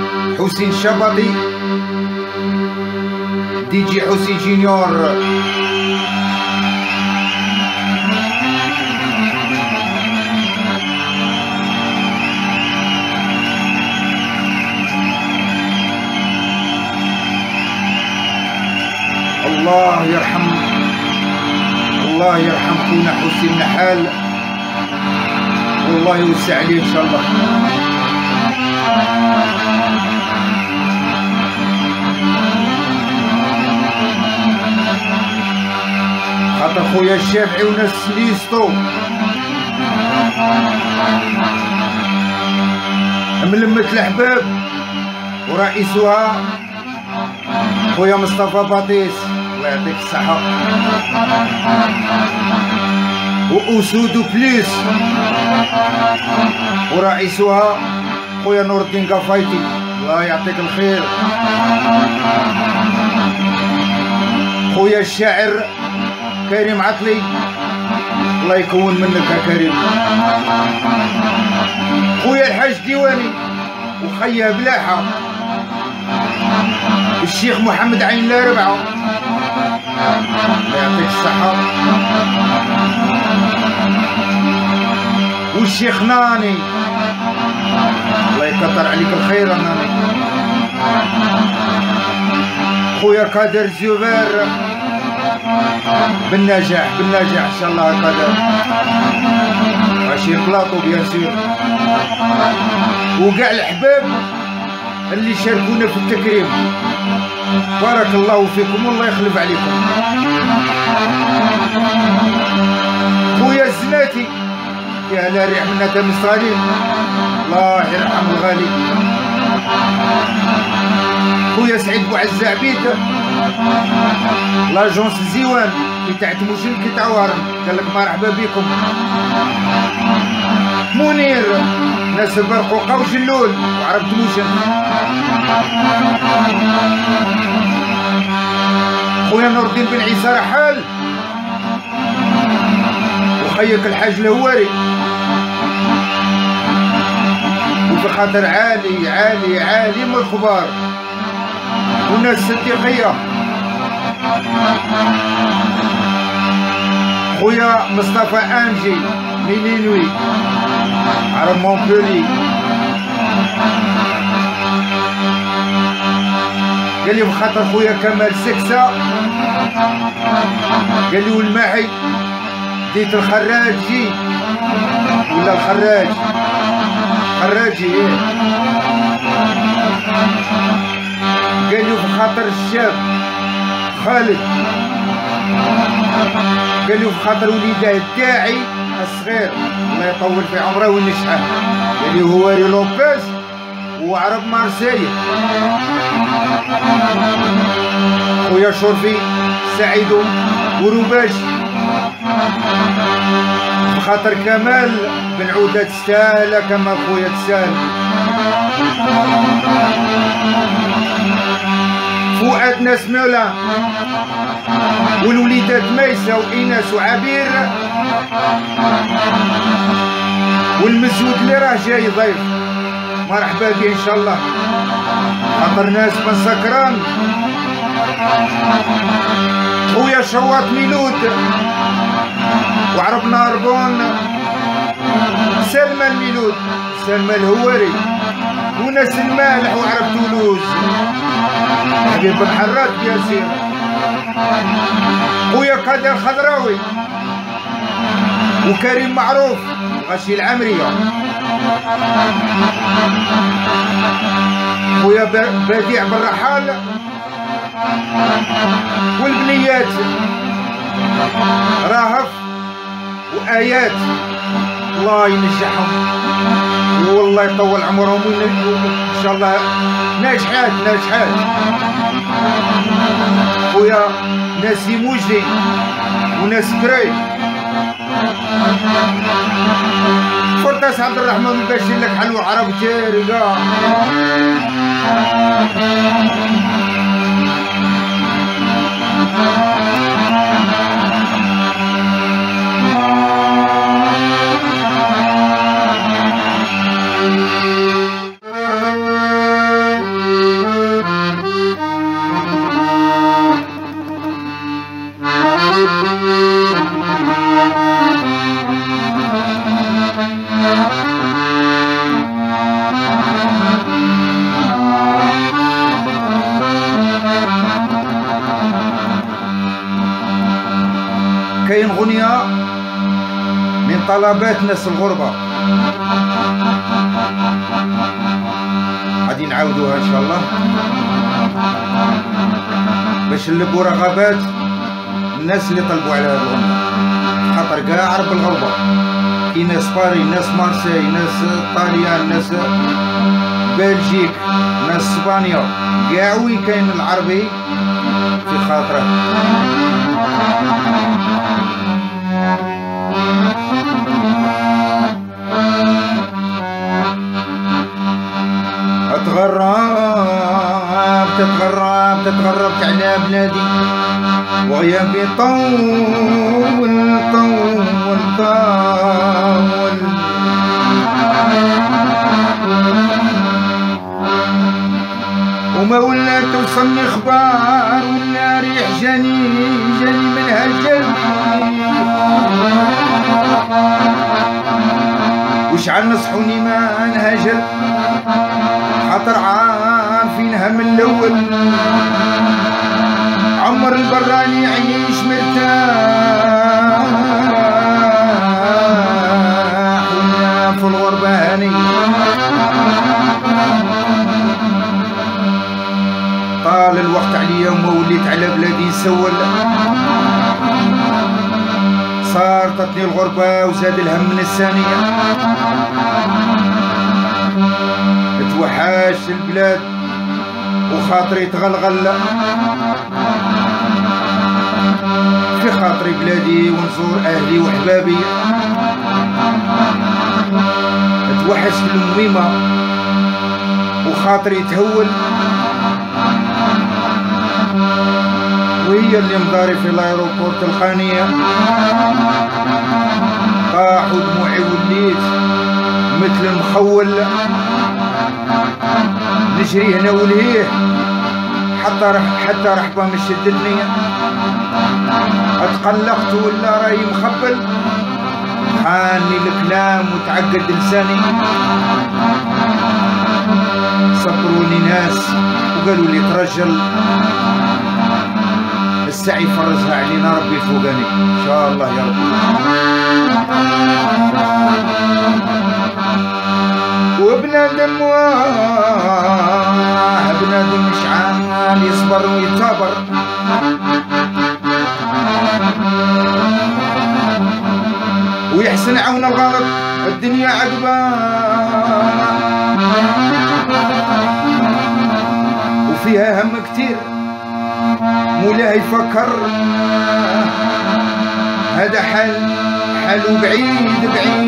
حسين شبطي، دي جي حسين جونيور. الله يرحم خونا حسين نحال، والله يوسع عليه ان شاء الله. خاطر خويا الشافعي وناس ليستو ملمة الأحباب ورئيسها خويا مصطفى باطيس، الله يعطيك الصحة، وأسود بليس ورئيسها خويا نور الدين قفايتي، الله يعطيك الخير. خويا الشاعر كريم عطلي، الله يكون منك يا كريم. خويا الحاج ديواني وخيا بلاحة، الشيخ محمد عين لا ربعة، الله يعطيك الصحة. والشيخ ناني، الله يكثر عليك الخير ناني. خويا قادر الزبير، بالنجاح ان شاء الله. قادر ماشي بلاطو بيان سور، وكاع الحباب اللي شاركونا في التكريم، بارك الله فيكم والله يخلف عليكم. خويا الزناتي، يا لا ريح منا تم صالين، الله يرحم الغالي. خويا سعيد بوعز عبيد، لاجونس زيوان كي تاع تموشن كي تاع وارن، قال لك مرحبا بكم. منير، ناس البرقوقة وجلول وعرب تموشن. خويا نور الدين بن عيسى رحال، وخيك الحاج الهواري، وفي خاطر عالي من الخبار وناس صديقية. خويا مصطفى انجي ميلينوي عرب مونبولي، قال لي بخاطر خويا كمال سكسة، قال لي والماحي ديت الخراجي ولا خراجي ايه، قال لي بخاطر الشاب خالد، قال لي بخاطر وليده الداعي الصغير الله يطول في عمره وينجحه، قال لي هواري لوبيز وعرب مارسيليا. خويا شرفي سعيد وروباش، بخاطر كمال بن عودة تستاهل كما خويا تستاهل. فؤاد ناس مولا والوليدات ميسة وإيناس وعبير، والمسعود اللي راه جاي ضيف مرحبا به ان شاء الله، خاطر ناس من سكران. خويا شواط ميلود وعرب ناربون، سلمى الميلود، سلمى الهواري، وناس المالح وعرب تولوز، حبيب بن حرات ياسين. خويا قادر خضراوي وكريم معروف غشي العمرية. خويا بديع بن رحال والبنيات راهف وآيات، الله ينجحهم والله يطول عمرهم ان شاء الله. ناجحات خويا نسيم وجدي وناس كري، فرطاس عبد الرحمن الباشر لك حلو عرب جارقة. الدنيا من طلبات ناس الغربة. غادي نعاودوها ان شاء الله باش نلبوا رغبات الناس اللي طلبوا على هذه الغنى، خاطر كاع عرب الغربة كاين ناس باري، ناس مارسي، ناس طاليان، ناس بلجيك، ناس اسبانيا، كاع وين كاين العربي في خاطره. تتغربت على بلادي وغيابي طول وما ولا توصلني اخبار ولا ريح جاني منها الجلب. وشعل نصحوني ما نهاجر خاطر عارفينها من الاول، عمر البراني يعيش مرتاح ولا في الغربة هاني. طال الوقت عليا وما وليت على بلادي نسول، صارتني الغربة وزاد الهم من الثانية. توحاش البلاد وخاطري تغلغل في خاطري بلادي ونزور اهلي وحبابي. توحشت المهمة وخاطري تهول، وهي اللي مداري في الايروبور تلقانية. طاحوا دموعي وليت مثل المخول، نجري هنا ولهيه حتى رحبة من شدتني. اتقلقت ولا راي مخبل، خاني الكلام وتعقد لساني. صبروني ناس وقالوا لي ترجل، السعي فرزها علينا ربي فوقاني ان شاء الله يا رب. وبنادم بنادم شعال يصبر ويتابر، ويحسن عون الغرب الدنيا عقبه، وفيها هم كتير مولاه يفكر. هذا حاله بعيد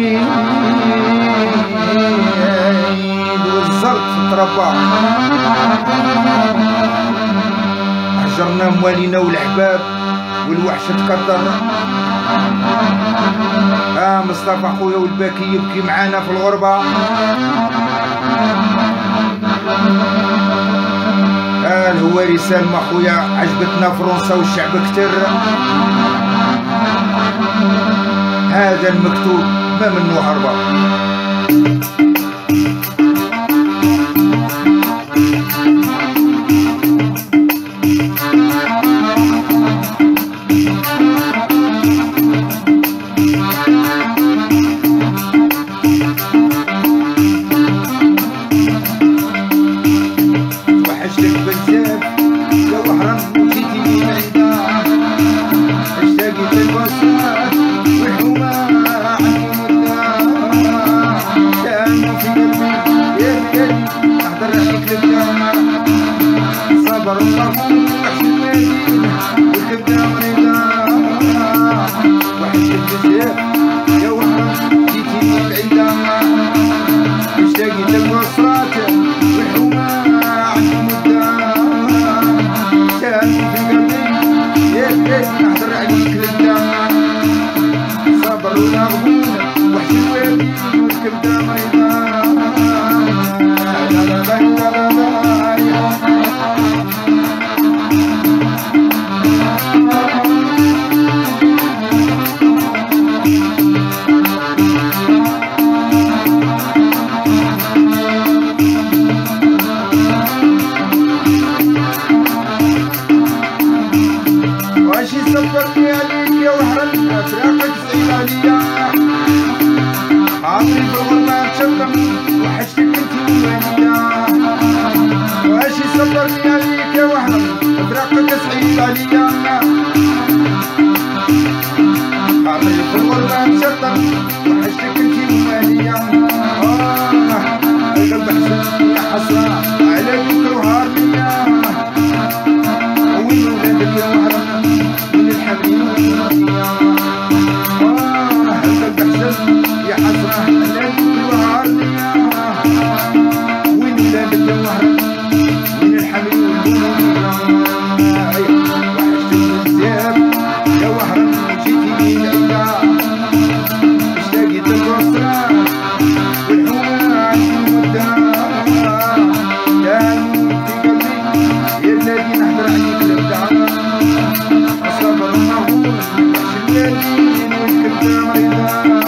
والزرق تربى. هجرنا موالينا والاحباب والوحش تكدر. مصطفى خويا والباكي يبكي معانا في الغربة. الهواري سالمة خويا عجبتنا فرنسا والشعب كتر. هذا المكتوب ما منه هربة. صبرني عليك يا وحرم غالية عمري في الغربة تشرم وحشتك انتي وانية واش يصبرني عليك يا وحرم فراقك صعيب عليا عمري في الغربة تشرم وحشتك انتي وانية القلب حزن يا حسرة على بكر وهارنية وين ولادك يا وحرم من الحبيب والدنيا القلب حزن يا حسرة على بكر وهارنية وين ولادك يا وحرم من الحبيب والدنيا وحشتك بزاف يا وحرم جيتي لي العيا اشتاقيت الوصلة والحومة عندي مدة يا نور في قلبي يا الذي نحضر عليك الابداع الصبر مهول شلالين والكبدة مريضة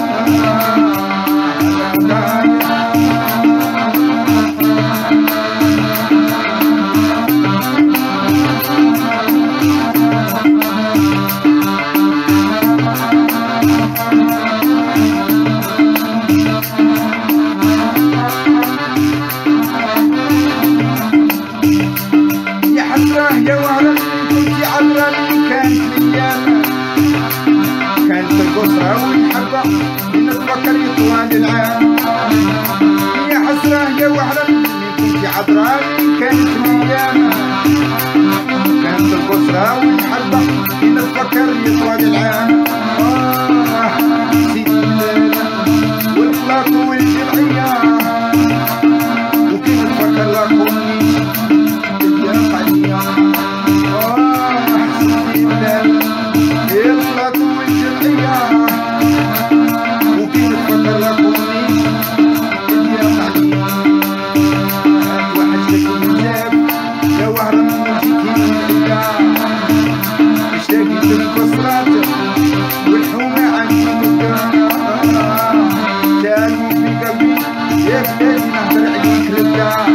يا وهران كنتي عبراني كانت ليام كانت القصرة والحبة نتفكر طوال العام يا حسرة يا وهران كنتي عبراني كانت ليام كانت القصرة والحبة نتفكر طوال العام سيدي البلاد والخلاط والجمعية وكي نتفكر لاكوني يا قليا حسيتي بلاد الخلاط والجمعية وكي نتفكر لاكوني يا قليا وحشتك بزاف يا وهران جيتي للعيا اشتاقيت للقصرات والحومة عندي مدة تالمو في قلبي يا بلادي نهدر عليك للدار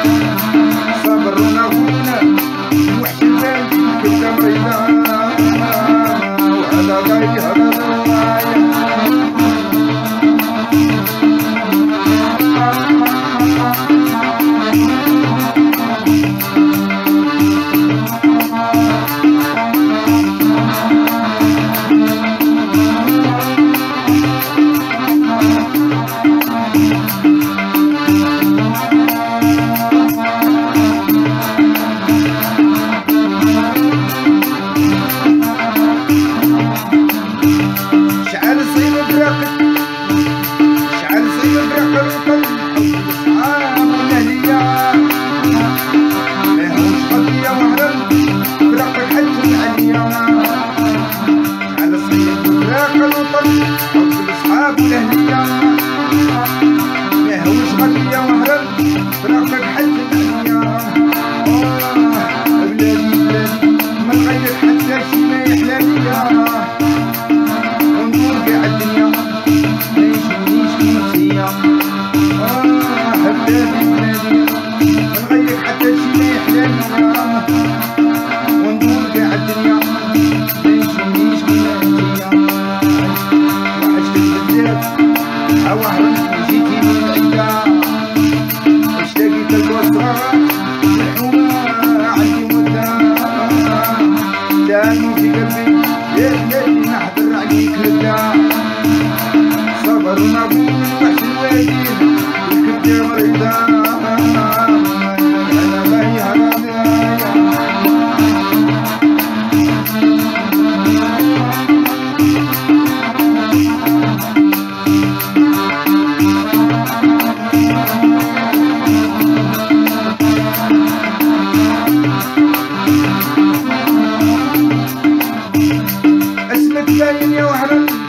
صبر ونغونا وحش البلد كبدة مريضة وعلى غاية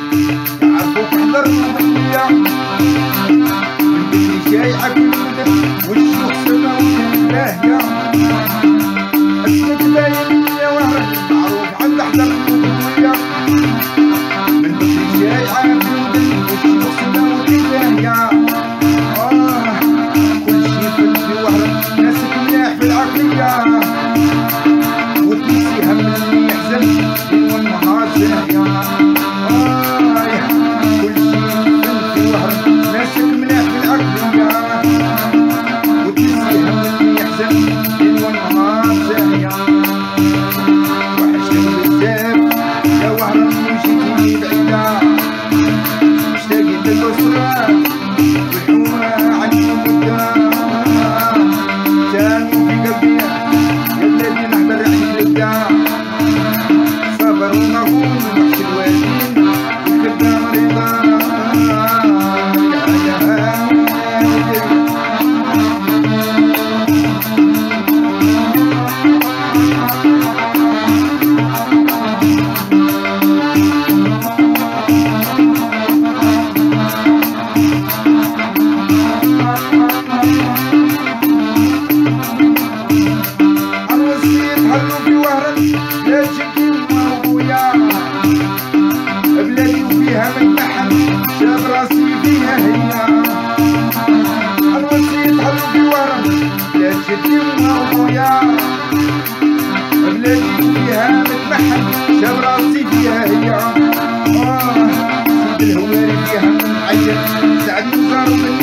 شايعك عند الأسرة والحومة عندهم قدام كانوا في قلبي يا الذي نحضر عليك القدام صبر ونغول وحش الوالدين والخدام رضا بلادي وفيها من لحم شاب راسي فيها هي الوصية تحلو في ورم لا تشدي ومويا بلادي وفيها من لحم شاب راسي فيها هي سيد الهواري فيها من عيط سعد وزار